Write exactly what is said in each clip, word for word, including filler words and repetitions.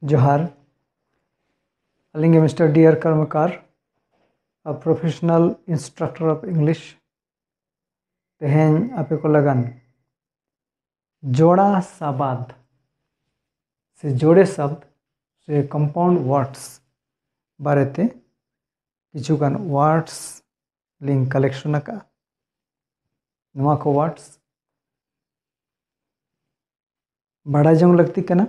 जोहार अलिंगे mister dear Karmakar a professional instructor of English तेहें आपे को लगन जोड़ा साबाद से जोड़े शब्द से कंपाउंड वर्ड्स बारेते किचुगान वर्ड्स लिंक कलेक्शन का नवा को वर्ड्स बड़ा जंग लगती कना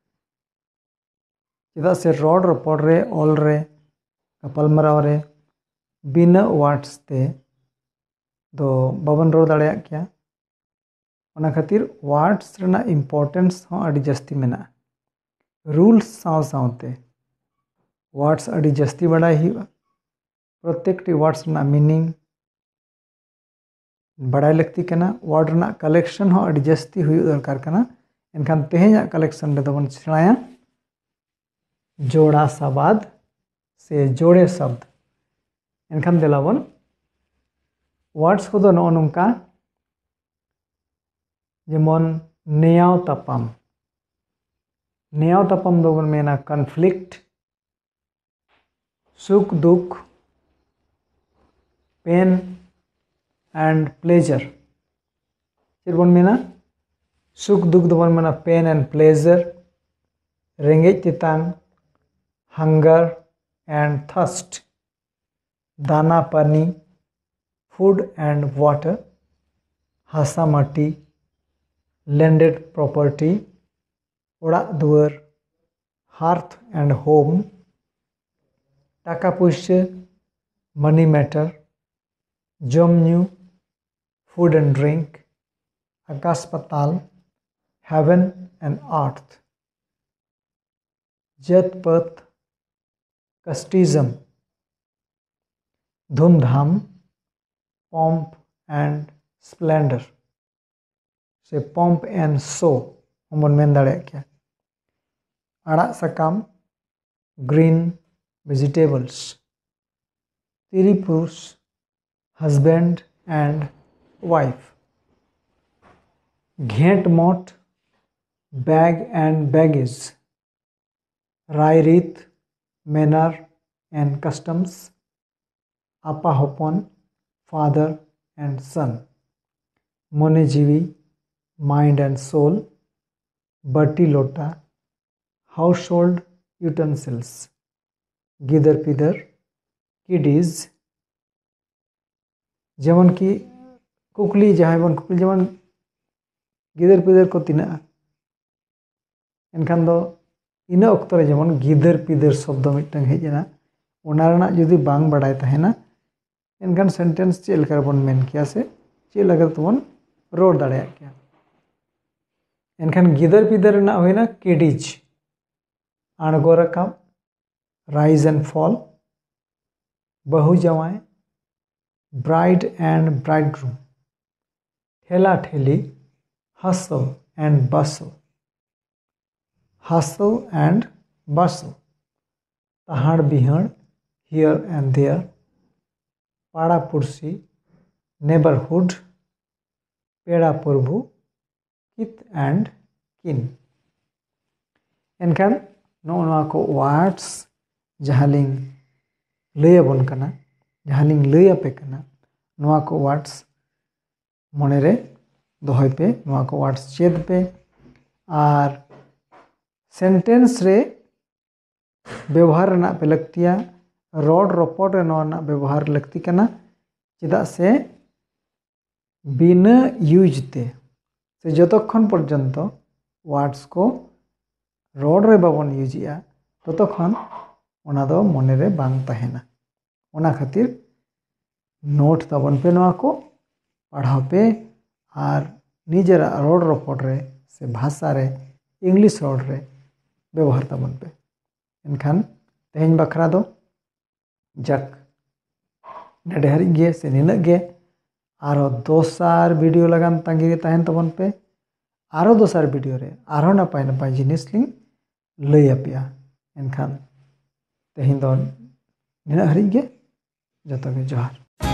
चेदा से रॉड रपॉड रे ऑल रे गपालमाराव रे बिना वर्ड्स ते दो बाबन रोड दाड़े क्या ओना खातिर वर्ड्स रेना इम्पोर्टेंस हो अड़ी जस्ती मेना रूल्स साव सावते वर्ड्स अड़ी जस्ती बड़ाई हुआ प्रत्येक टी वर्ड्स रेना मीनिंग बड़ाई लगती कना वर्ड रेना कलेक्शन हो अड़ी जस्ती हुई दरकार कना एनखान तेहें कलेक्शन रे दबन सेणाया जोड़ा साबाद से जोड़े शब्द एनखान देलाबन वर्ड्स को दो नो नोंका जेमन नेयाव तापाम नेयाव तापाम दो बन मेना कन्फ्लिक्ट सुख दुख पेन एंड प्लेजर फिर बन मेना सुख दुख दो बन मेना पेन एंड प्लेजर रेंगेज तितांग हंगर एंड थर्स्ट दाना पानी फूड एंड वाटर हासा माटी लैंडेड प्रॉपर्टी ओड़ा दुआर हार्थ एंड होम टाका पुइसे मनी मैटर जम न्यू फूड एंड ड्रिंक आकाश पाताल हेवन एंड अर्थ जत पथ कस्टिज्म धूमधाम pomp and splendor से pomp and show हमन मेन दाड़े क्या आड़ा सकाम green vegetables तिरी पुरुष husband and wife घेंट मोट bag and baggage राय रीत manner and customs आपा हपन father and son मने जीवी mind and soul बटी लोटा household utensils गिदर पिदर kiddies जेमन की कुकली जहां बन कुकली जेमन गिदर पिदर को तिना एनखान दो इना अक्तो रे जेमन गिदर पिदर शब्द मिटन हेजना ओना रेना जदि बांग बड़ाय तहेना एनखान सेंटेंस चे लकार बन मेन किया से चे लगा तबन रोड दाड़े क्या एनखान गिदर पिदर ना होइना किडीज आणगो रकाब राइज एंड फॉल बहु जवाय ब्राइड एंड ब्राइडग्रूम ठेला ठेली hustle and bustle hustle and bustle तहाड़ बिहाड़ हियर एंड देयर पाड़ा पुरसी नेबरहुड पेड़ा प्रभु कित एंड किन एनखान नोआ को वर्ड्स जहालिंग लय बन कना जहालिंग लय पे कना नोआ को वर्ड्स मने रे दोहय पे नोआ को वर्ड्स चेद पे आर सेंटेंस रे व्यवहार ना पे लगतिया रॉड रपॉड रे नोना व्यवहार लगती कना चेदा से बिना यूज ते से जतक्षण पर्यंत वर्ड्स को रॉड रे बाबन यूजिया ततक्षण ओना दो मने रे बांग तहेना ओना खातिर नोट तबन पे नोआ को पढ़ाओ पे आर निजरा रॉड रपॉड रे से भाषा रे इंग्लिश रॉड रे व्यवहार तबन पे एनखान तेहें बखरा दो जक नेडेहर गे से निनग गे आरो दोसार वीडियो लगान तांगी रे तहें तबन पे आरो दोसार वीडियो रे आरो नपाय नपाय जिनिस लिंग लय आपिया एनखान तेहें दो निनग हरि गे जतो गे जोहार।